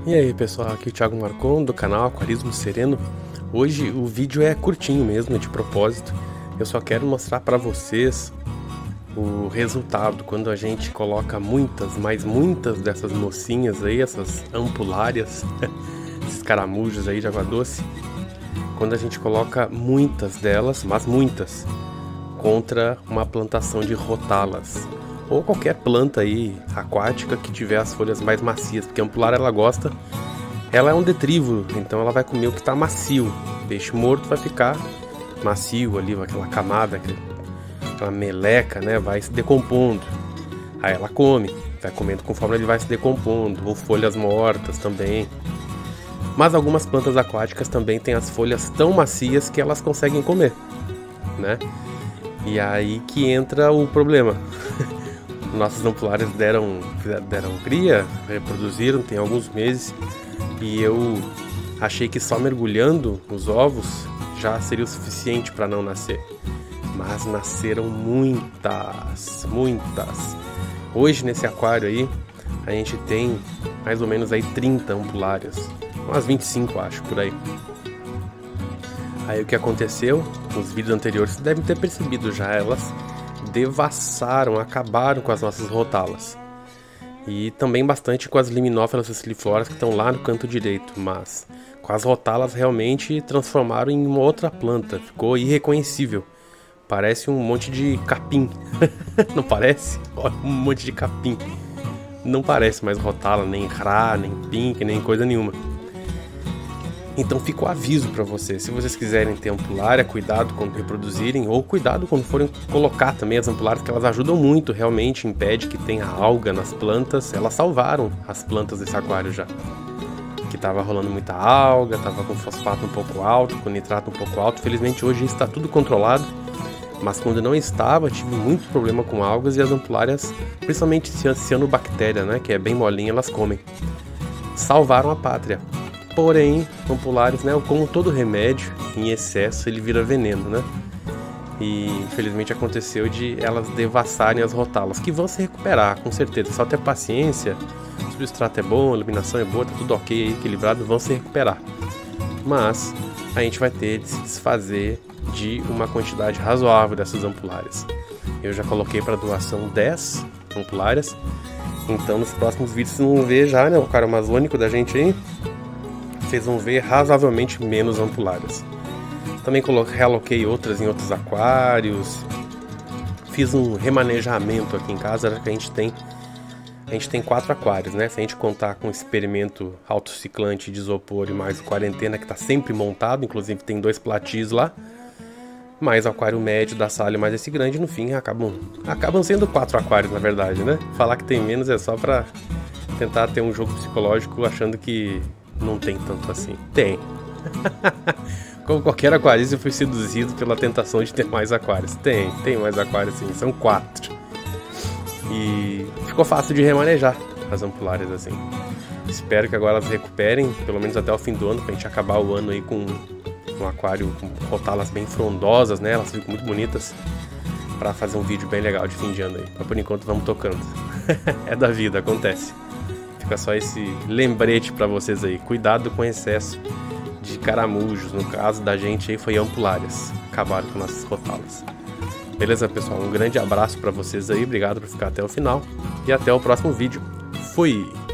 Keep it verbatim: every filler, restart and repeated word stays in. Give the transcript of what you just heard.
E aí pessoal, aqui é o Thiago Marcon do canal Aquarismo Sereno. Hoje o vídeo é curtinho mesmo, de propósito. Eu só quero mostrar para vocês o resultado quando a gente coloca muitas, mas muitas dessas mocinhas aí, essas ampulárias, esses caramujos aí de água doce. Quando a gente coloca muitas delas, mas muitas, contra uma plantação de rotalas ou qualquer planta aí aquática que tiver as folhas mais macias, porque a ampulária ela gosta, ela é um detrívoro, então ela vai comer o que está macio. Peixe morto vai ficar macio ali, aquela camada, aquela meleca, né, vai se decompondo. Aí ela come, vai comendo conforme ele vai se decompondo, ou folhas mortas também. Mas algumas plantas aquáticas também têm as folhas tão macias que elas conseguem comer, né? E aí que entra o problema. Nossas ampulárias deram, deram cria, reproduziram, tem alguns meses, e eu achei que só mergulhando os ovos já seria o suficiente para não nascer. Mas nasceram muitas, muitas. Hoje nesse aquário aí, a gente tem mais ou menos aí trinta ampulárias, umas vinte e cinco acho, por aí. Aí o que aconteceu, nos vídeos anteriores, vocês devem ter percebido já, elas devassaram, acabaram com as nossas rotalas. E também bastante com as liminófilas facilifloras que estão lá no canto direito, mas com as rotalas realmente transformaram em uma outra planta, ficou irreconhecível. Parece um monte de capim, não parece? Olha, um monte de capim. Não parece mais rotala, nem rá, nem pink, nem coisa nenhuma. Então fica o aviso para vocês, se vocês quiserem ter ampulária, cuidado quando reproduzirem, ou cuidado quando forem colocar também as ampulárias, que elas ajudam muito, realmente impede que tenha alga nas plantas. Elas salvaram as plantas desse aquário já, que tava rolando muita alga, tava com fosfato um pouco alto, com nitrato um pouco alto. Felizmente hoje está tudo controlado, mas quando não estava, tive muito problema com algas, e as ampulárias, principalmente cianobactéria, né, que é bem molinha, elas comem. Salvaram a pátria. Porém, ampulares, né, como todo remédio, em excesso ele vira veneno, né? E infelizmente aconteceu de elas devassarem as rotalas, que vão se recuperar, com certeza. Só ter paciência, o substrato é bom, a iluminação é boa, tá tudo ok, equilibrado, vão se recuperar. Mas a gente vai ter de se desfazer de uma quantidade razoável dessas ampulárias. Eu já coloquei para doação dez ampulárias, então nos próximos vídeos vocês vão ver já, né, o cara amazônico da gente aí. Vocês vão ver razoavelmente menos ampulárias. Também coloquei, realoquei outras em outros aquários. Fiz um remanejamento aqui em casa, já que a gente tem a gente tem quatro aquários, né? Se a gente contar com o experimento autociclante de isopor e mais o quarentena, que está sempre montado, inclusive tem dois platis lá, mais o aquário médio da sala e mais esse grande, no fim acabam acabam sendo quatro aquários, na verdade, né? Falar que tem menos é só para tentar ter um jogo psicológico achando que não tem tanto assim. Tem. Como qualquer aquarista, eu fui seduzido pela tentação de ter mais aquários. Tem, tem mais aquários sim, são quatro. E ficou fácil de remanejar as ampulárias assim. Espero que agora elas recuperem, pelo menos até o fim do ano, pra gente acabar o ano aí com um aquário com rotalas bem frondosas, né? Elas ficam muito bonitas, pra fazer um vídeo bem legal de fim de ano aí. Mas por enquanto vamos tocando. É da vida, acontece. Fica só esse lembrete para vocês aí. Cuidado com excesso de caramujos. No caso da gente aí foi ampulárias. Acabaram com nossas rotalas. Beleza, pessoal? Um grande abraço para vocês aí. Obrigado por ficar até o final. E até o próximo vídeo. Fui!